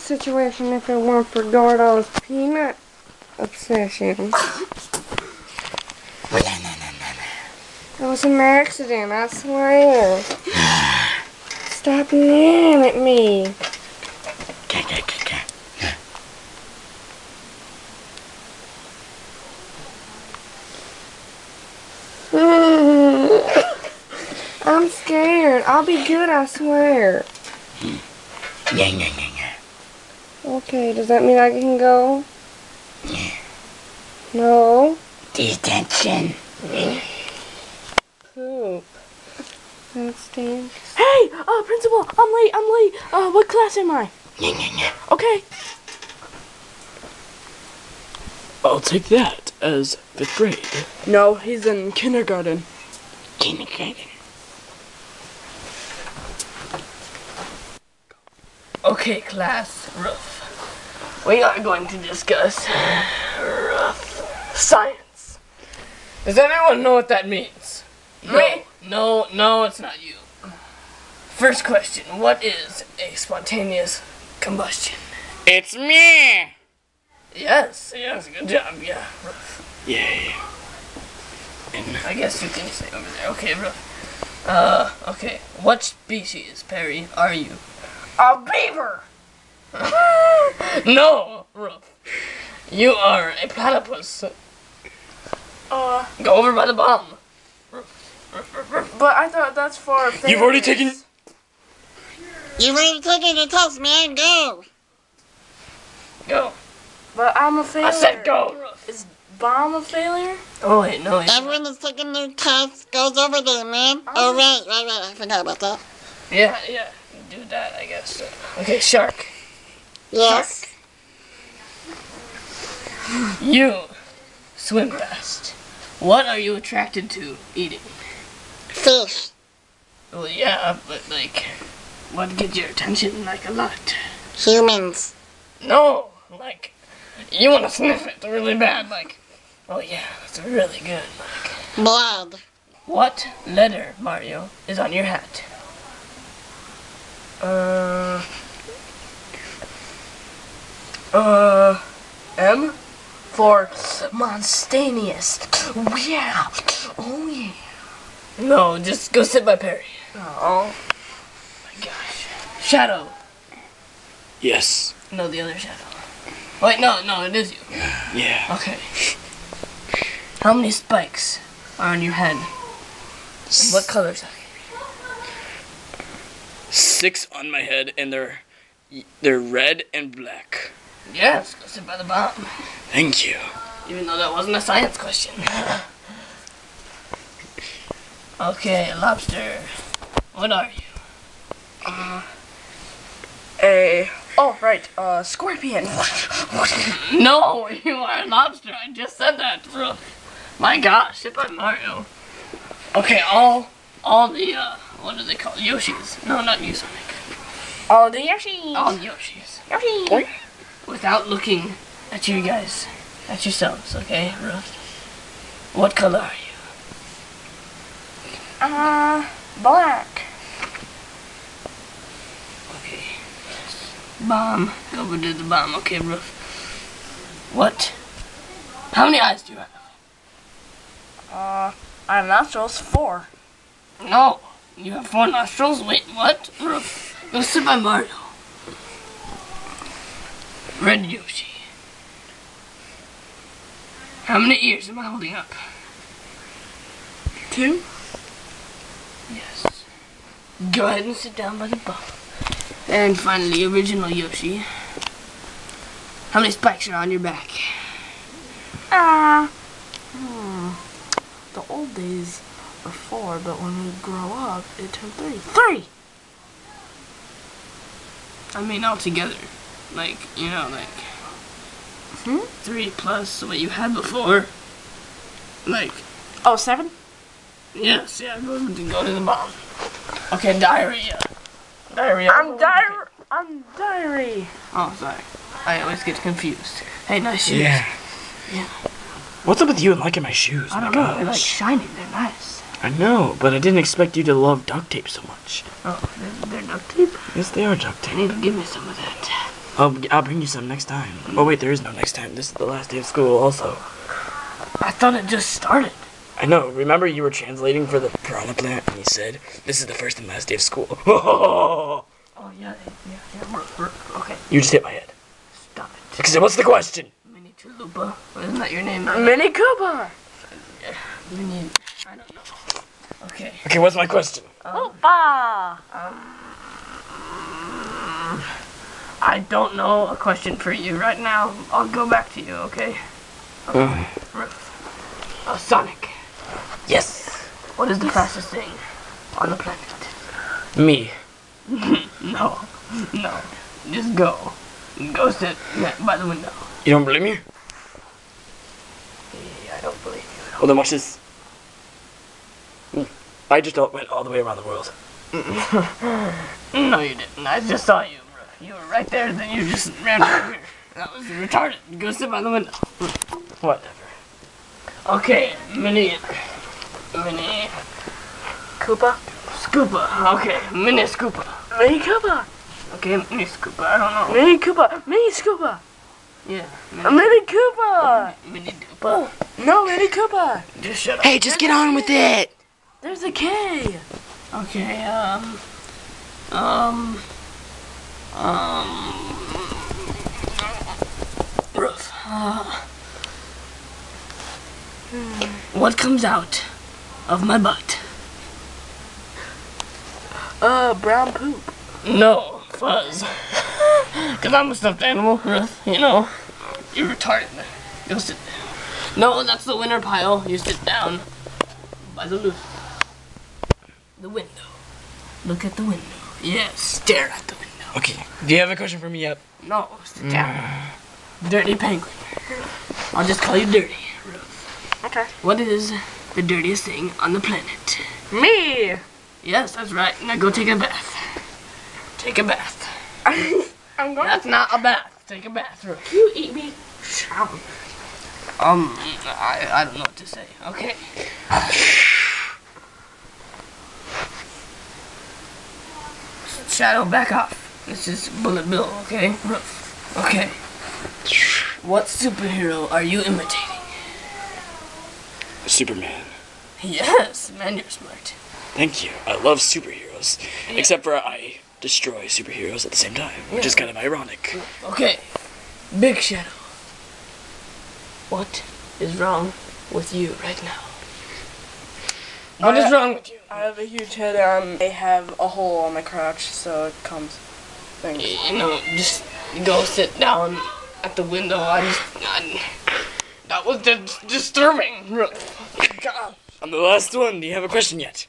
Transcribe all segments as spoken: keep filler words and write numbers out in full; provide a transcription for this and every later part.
situation if it weren't for Gordo's peanut obsession. It was an accident, I swear. Stop yelling at me. I'm scared. I'll be good, I swear. Okay, does that mean I can go? No. Detention. Poop. That stinks. Hey, uh, principal, I'm late, I'm late. Uh, what class am I? Okay. I'll take that as fifth grade. No, he's in kindergarten. Kindergarten. Okay, class, rough. We are going to discuss rough science. Does anyone know what that means? No, me? No, no, it's not you. First question, what is a spontaneous combustion? It's me. Yes, yes, good job, yeah, rough. Yay. And I guess you can stay over there. Okay, rough. Uh, okay. What species, Perry, are you? A beaver! No, rough. You are a platypus. Uh, Go over by the bomb. but I thought that's for failures. You've already taken... You've already taken your test, man. Go. Go. But I'm a failure. I said go, rough. Is bomb a failure? Oh, wait, no. It's Everyone that's taking their test goes over there, man. Oh, right, right, right. I forgot about that. Yeah, yeah. Do that, I guess. Okay, shark. Yes. You swim fast. What are you attracted to eating? Fish. Well, yeah, but, like, what gets your attention, like, a lot? Humans. No, like, you want to sniff it really bad, like, oh, yeah, that's really good, like. Blood. What letter, Mario, is on your hat? Uh... Uh... M? For Monstanius. Yeah. Oh, yeah. No, just go sit by Perry. Oh. My gosh. Shadow. Yes. No, the other Shadow. Wait, no, no, it is you. Yeah. Okay. How many spikes are on your head? And what colors are they? Six on my head, and they're they're red and black. Yes, go sit by the bomb. Thank you. Even though that wasn't a science question. Okay, lobster. What are you? Uh, a... Oh, right, uh, scorpion. No, you are a lobster. I just said that. My gosh, sit by Mario. Okay, all, all the, uh, what are they called? Yoshis. No, not you, Sonic. Oh, the Yoshi. All the Yoshis. Yoshi. Without looking at you guys, at yourselves, okay, Ruth? What color are you? Uh, black. Okay. Bomb. Go over to the bomb. Okay, Ruth. What? How many eyes do you have? Uh, I have nostrils, four. No. You have four nostrils? Wait, what? Ruth, go sit by Mario. Red Yoshi. How many ears am I holding up? Two? Yes. Go ahead and sit down by the bomb. And finally, original Yoshi. How many spikes are on your back? Ah. Uh, hmm. The old days are four, but when we grow up, it turned three. Three! I mean, all together. Like, you know, like... Hmm? Three plus what you had before. Like... Oh, seven? Yes, yeah, go to, go to the bomb. Okay, diarrhea. Diarrhea. I'm diary. I'm diary. Oh, sorry. I always get confused. Hey, nice shoes. Yeah. Yeah. What's up with you and liking my shoes? I don't my know. They're like gosh. shiny. They're nice. I know, but I didn't expect you to love duct tape so much. Oh, they're, they're duct tape? Yes, they are duct You tape. need to give me some of that. I'll, I'll bring you some next time. Oh wait, there is no next time. This is the last day of school also. I thought it just started. I know. Remember you were translating for the piranha plant and you said, this is the first and last day of school. Oh, yeah, yeah, yeah. Okay, You just hit my head. stop it. Because what's the question? Mini Chalupa. Isn't that your name? Mini Cooper. Mini... I don't know. Okay. Okay, what's my question? Opa. I don't know a question for you right now. I'll go back to you, okay? Uh, Uh, Sonic, yes. what is the fastest thing on the planet? Me. No, no. Just go. Go sit by the window. You don't believe me? Yeah, I don't believe you. Well then watch this. I just all- went all the way around the world. No, you didn't. I just saw you, bro. You were right there, then you just ran over here. That was retarded. Go sit by the window. Whatever. Okay, mini... Mini... Koopa. Scoopa. Okay, mini Scoopa. Mini Koopa. Okay, mini Scoopa. I don't know. Mini Koopa. Mini Scoopa. Yeah. Mini Koopa. Mini Doopa. No, Mini Koopa. Just shut up. Hey, just get on with it! There's a K. Okay, um... Um... Um... Roof. Uh, what comes out of my butt? Uh, brown poop. No, fuzz. Cause I'm a stuffed animal, Roof. You know. You're retarded. Go sit down. No, that's the winter pile. You sit down by the roof. The window. Look at the window. Yes, stare at the window. Okay, do you have a question for me yet? No, sit down. Dirty penguin. I'll just call you Dirty. Okay. What is the dirtiest thing on the planet? Me. Yes, that's right. Now go take a bath. Take a bath. I'm going. That's not a bath. Take a bath. Roof. You eat me. Um, I, I don't know what to say. Okay. Shadow, back off. This is Bullet Bill, okay? Roof. Okay. What superhero are you imitating? Superman. Yes, man, you're smart. Thank you. I love superheroes. Except for I destroy superheroes at the same time, which is kind of ironic. Okay. Big Shadow. What is wrong with you right now? What is wrong with you? I have a huge head and I have a hole on my crotch, so it comes. Thanks. You know, just go sit down at the window. I just, I, that was just disturbing. God. I'm the last one. Do you have a question yet?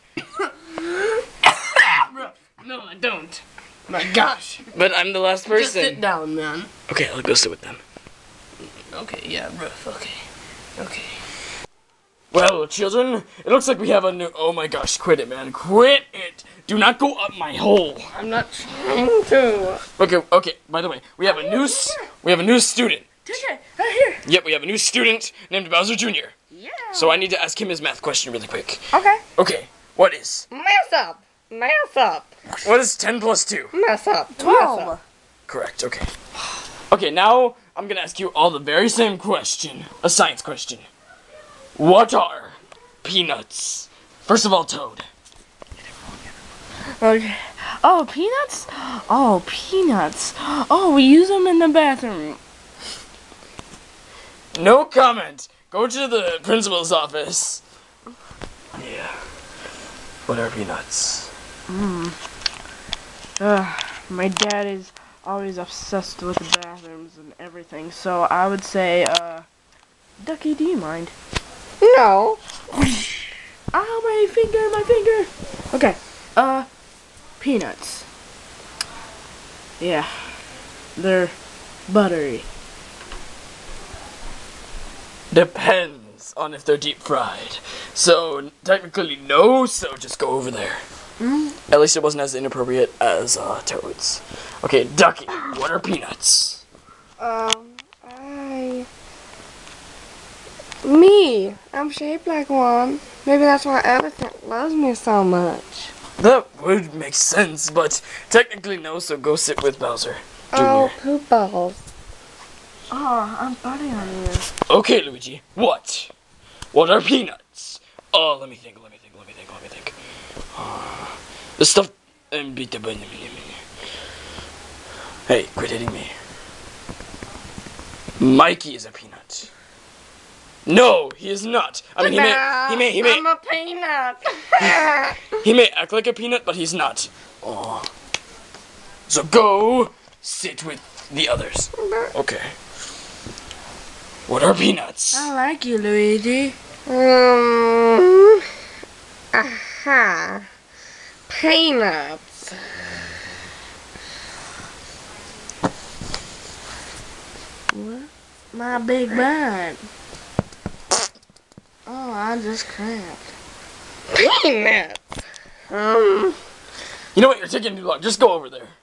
No, I don't. My gosh. But I'm the last Just sit person. down, man. Okay, I'll go sit with them. Okay, yeah, rough. Okay. Okay. Well, children, it looks like we have a new. Oh my gosh, quit it, man. Quit it! Do not go up my hole. I'm not trying to. Okay, okay, by the way, we have a new. S- we have a new student. T J, right here. Yep, we have a new student named Bowser Junior Yeah. So I need to ask him his math question really quick. Okay. Okay, what is? Mess up. Mess up. What is ten plus two? Mess up. Mess Twelve. up. Correct, okay. Okay, now I'm gonna ask you all the very same question. A science question. What are peanuts? First of all, Toad. Okay. Oh, peanuts? Oh, peanuts. Oh, we use them in the bathroom. No comment. Go to the principal's office. Yeah. What are peanuts? Uh, my dad is always obsessed with the bathrooms and everything, so I would say, uh, Ducky, do you mind? No. Ow, my finger, my finger! Okay, uh, peanuts. Yeah, they're buttery. Depends on if they're deep fried. So, technically no, so just go over there. Mm. At least it wasn't as inappropriate as uh, Toads. Okay, Ducky, what are peanuts? Um, I... Me. I'm shaped like one. Maybe that's why Elephant loves me so much. That would make sense, but technically no, so go sit with Bowser. Oh, poop balls. Oh, I'm biting on you. Okay, Luigi, what? What are peanuts? Oh, let me think, let me think, let me think, let me think. Uh, the stuff... Hey, quit hitting me. Mikey is a peanut. No, he is not. I mean, he may, he may, he may, I'm a peanut. he may act like a peanut, but he's not. Oh. So go sit with the others. Okay. What are peanuts? I like you, Luigi. Um, aha. Peanuts. What? My big bud. Oh, I just cramped. Peanuts. Um, You know what? You're taking too long. Just go over there.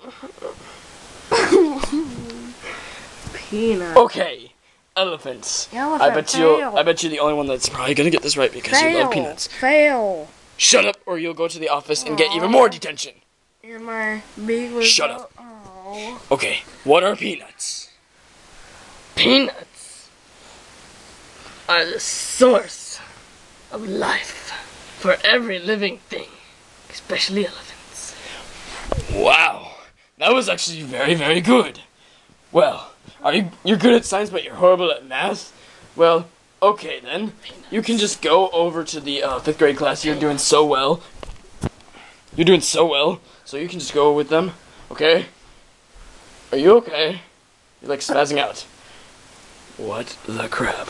Peanut. Okay. Elephants. Elephant, I bet you. fail. I bet you the only one that's probably gonna get this right because you Fail. love peanuts. Fail. Shut up, or you'll go to the office and get even more detention. And my beak was. Shut so- up. Oh. Okay. What are peanuts? Peanuts are the source of life for every living thing, especially elephants. Wow. That was actually very, very good. Well, are you you're good at science, but you're horrible at math? Well, okay then. You can just go over to the uh, fifth grade class. You're doing so well. You're doing so well, so you can just go with them. Okay? Are you okay? You're like spazzing out. What the crap?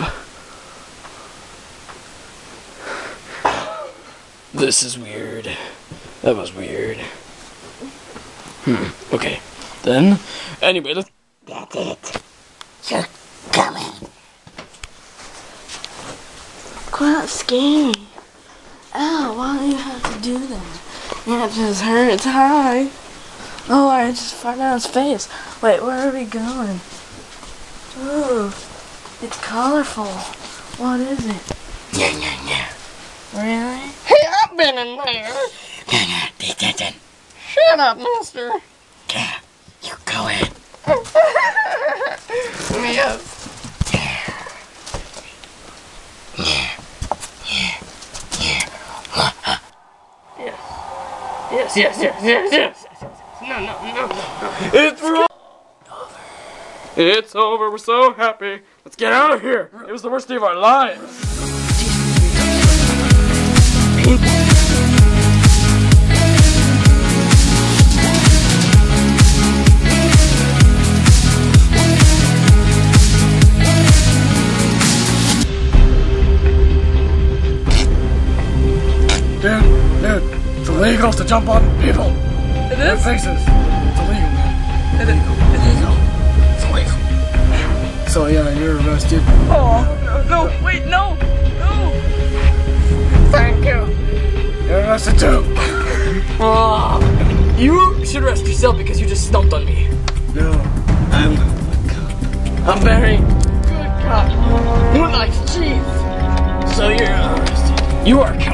This is weird. That was weird. Hmm. Okay. Then, anyway, let's. That's it. You're coming. Quite scary. Ow, why do you have to do that? That just hurts. Hi. Oh, I just farted on his face. Wait, where are we going? Ooh, it's colorful. What is it? Yeah, yeah, yeah. Really? hey, I've been in there. Yeah, yeah. Detention. Shut up, mister. Yeah. You go in. Yes. Yes, yes, yes, yes, yes, yes, yes. No, no, no, no. It's over. It's over. We're so happy. Let's get out of here. It was the worst day of our lives. Dude, dude, it's illegal to jump on people. It Their is? faces. It's illegal, man. It is. Illegal. It's illegal. So yeah, you're arrested. Oh, no, no, wait, no, no. Thank you. You're arrested too. Oh, You should arrest yourself because you just stomped on me. No. I'm I'm very good cop. Who likes cheese? So you're arrested. You are a